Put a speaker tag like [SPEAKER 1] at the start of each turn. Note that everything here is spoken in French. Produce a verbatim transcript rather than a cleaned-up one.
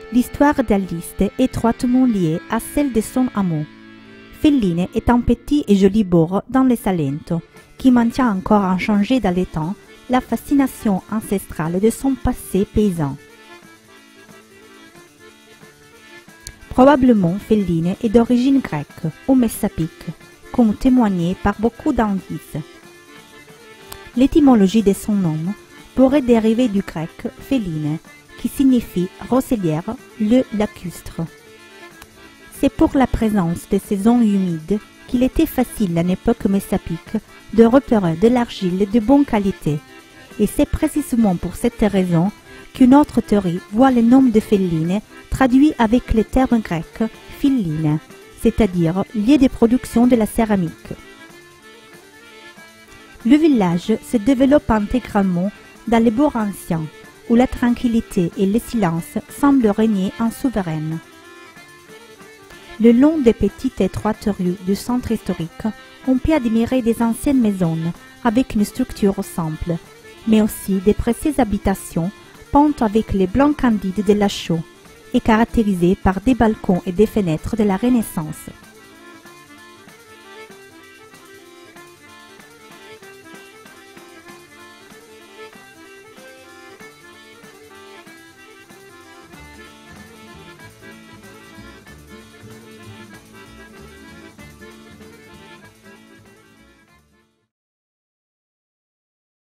[SPEAKER 1] L'histoire d'Alice est étroitement liée à celle de son amour. Felline est un petit et joli bourg dans le Salento, qui maintient encore inchangé dans les temps la fascination ancestrale de son passé paysan. Probablement Felline est d'origine grecque ou messapique, comme témoigné par beaucoup d'indices. L'étymologie de son nom pourrait dériver du grec Féline, qui signifie roselière, le lacustre. C'est pour la présence de ces zones humides qu'il était facile à l'époque messapique de repérer de l'argile de bonne qualité, et c'est précisément pour cette raison qu'une autre théorie voit le nom de Féline traduit avec le terme grec philine, c'est-à-dire lieu de production de la céramique. Le village se développe intégralement dans les bourgs anciens, où la tranquillité et le silence semblent régner en souveraine. Le long des petites et étroites rues du centre historique, on peut admirer des anciennes maisons avec une structure simple, mais aussi des précieuses habitations peintes avec les blancs candides de la chaux et caractérisées par des balcons et des fenêtres de la Renaissance.